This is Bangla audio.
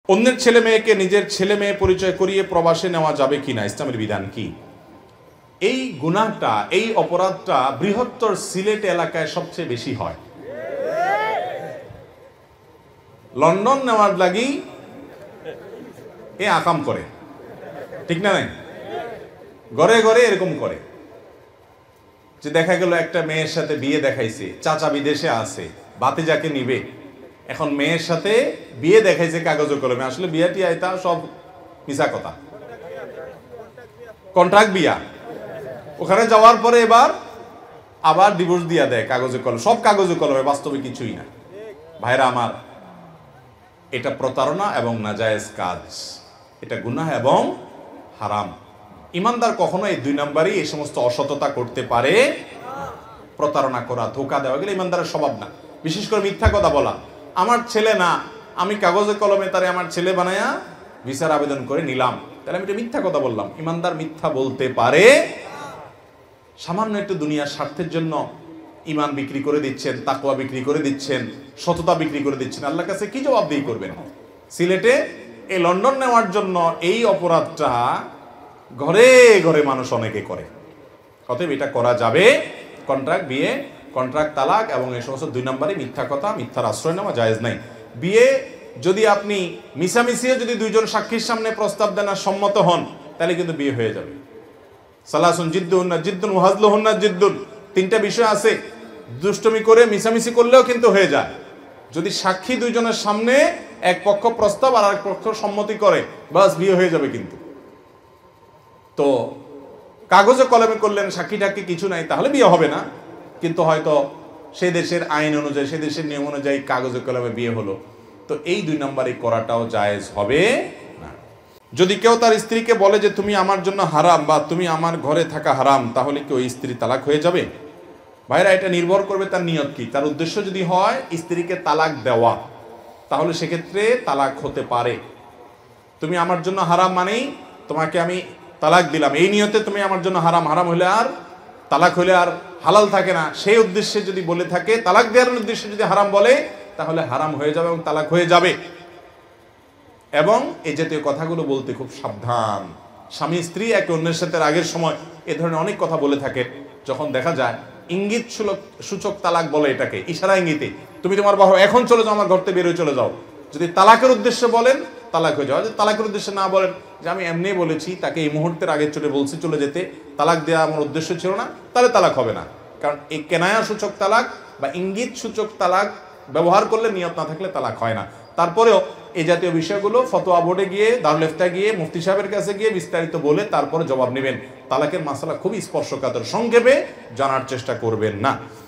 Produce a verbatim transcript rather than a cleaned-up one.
অন্যের ছেলে মেয়েকে নিজের ছেলে মেয়ে পরিচয় করিয়ে প্রবাসে নেওয়া যাবে কিনা, ইসলামের বিধান কি? এই গুনাহটা, এই অপরাধটা বৃহত্তর সিলেট এলাকায় সবচেয়ে বেশি হয়। লন্ডন নেওয়ার লাগি এ আকাম করে, ঠিক না? নাই ঘরে ঘরে এরকম করে যে দেখা গেল একটা মেয়ের সাথে বিয়ে দেখাইছে, চাচা বিদেশে আছে, ভাতিজাকে নিবে, এখন মেয়ের সাথে বিয়ে দেখাইছে কাগজে কলমে, আসলে বিয়াটি আইতা সব মিছা কথা, কন্ট্রাক্ট বিয়া। ওখানে যাওয়ার পরে এবার আবার ডিভোর্স দিয়া দেয় কাগজে কলমে, সব কাগজে কলমে, বাস্তবে কিছুই না। ভাইরা আমার, এটা প্রতারণা এবং নাজায়েজ কাজ, এটা গুনাহ এবং হারাম। ইমানদার কখনো এই দুই নাম্বারই এই সমস্ত অসততা করতে পারে। প্রতারণা করা, ধোঁকা দেওয়া, এগুলো ইমানদারের স্বভাব না। বিশেষ করে মিথ্যা কথা বলা, আমার ছেলে না, আমি কাগজে কলমে তারে আমার ছেলে বানায়া ভিসার আবেদন করে নিলাম, তাহলে আমি এটা মিথ্যা কথা বললাম। ইমানদার মিথ্যা বলতে পারে। সামান্য একটু দুনিয়ার স্বার্থের জন্য ইমান বিক্রি করে দিচ্ছেন, তাকওয়া বিক্রি করে দিচ্ছেন, সততা বিক্রি করে দিচ্ছেন, আল্লাহর কাছে কি জবাবদিহি করবেন? সিলেটে এই লন্ডন নেওয়ার জন্য এই অপরাধটা ঘরে ঘরে মানুষ অনেকে করে। অতএব এটা করা যাবে। কন্ট্রাক্ট বিয়ে, কন্ট্রাক্ট তালাক এবং এই সমস্ত দুই নম্বরে মিথ্যা কথা, মিথ্যার আশ্রয় নেওয়া জায়েজ নাই। বিয়ে যদি আপনি মিশামিশিও যদি দুইজন সাক্ষীর সামনে প্রস্তাব দেন আর সম্মত হন, তাহলে কিন্তু বিয়ে হয়ে যাবে। সালাসুন জিদ্দুন না জিদ্দুন ওয়াজলুহুন না জিদ্দুন, তিনটা বিষয় আছে। দুষ্টমি করে মিশামিশি করলেও কিন্তু হয়ে যায়। যদি সাক্ষী দুইজনের সামনে এক পক্ষ প্রস্তাব আর এক পক্ষ সম্মতি করে, বাস বিয়ে হয়ে যাবে। কিন্তু তো কাগজে কলমে করলেন, সাক্ষী টাক্ষী কিছু নাই, তাহলে বিয়ে হবে না। কিন্তু হয়তো সে দেশের আইন অনুযায়ী, সে দেশের নিয়ম অনুযায়ী কাগজে কলমে বিয়ে হলো, তো এই দুই নম্বরে করাটাও জায়েজ হবে না। যদি কেউ তার স্ত্রীকে বলে যে তুমি আমার জন্য হারাম বা তুমি আমার ঘরে থাকা হারাম, তাহলে কি ওই স্ত্রী তালাক হয়ে যাবে? ভাইরা, এটা নির্ভর করবে তার নিয়ত কি। তার উদ্দেশ্য যদি হয় স্ত্রীকে তালাক দেওয়া, তাহলে সেক্ষেত্রে তালাক হতে পারে। তুমি আমার জন্য হারাম মানেই তোমাকে আমি তালাক দিলাম, এই নিয়তে তুমি আমার জন্য হারাম, হারাম হলে আর তালাক হলে আর হালাল থাকে না, সেই উদ্দেশ্যে যদি বলে থাকে, তালাক দেওয়ার উদ্দেশ্যে যদি হারাম বলে, তাহলে হারাম হয়ে যাবে এবং তালাক হয়ে যাবে। এবং এই জাতীয় কথাগুলো বলতে খুব সাবধান। স্বামী স্ত্রী একে অন্যের সাথে আগের সময় এ ধরনের অনেক কথা বলে থাকে, যখন দেখা যায় ইঙ্গিত সূচক তালাক বলে এটাকে, ইশারা ইঙ্গিতে, তুমি তোমার বাবা এখন চলে যাও, আমার ঘর থেকে বেরোয় চলে যাও। যদি তালাকের উদ্দেশ্যে বলেন, তালাক হয়ে যাওয়া। যদি তালাকের উদ্দেশ্যে না বলেন, যে আমি এমনি বলেছি, তাকে এই মুহূর্তের আগে চলে বলছি চলে যেতে, তালাক দেওয়া আমার উদ্দেশ্য ছিল না, তাহলে তালাক হবে না। কারণ এই কেনায়া সূচক তালাক বা ইঙ্গিত সূচক তালাক ব্যবহার করলে, নিয়ত না থাকলে তালাক হয় না। তারপরেও এই জাতীয় বিষয়গুলো ফতোয়া বোর্ডে গিয়ে, দারুল ইফতা গিয়ে, মুফতি সাহেবের কাছে গিয়ে বিস্তারিত বলে তারপরে জবাব নেবেন। তালাকের মাসালা খুবই স্পর্শকাতর, সংক্ষেপে জানার চেষ্টা করবেন না।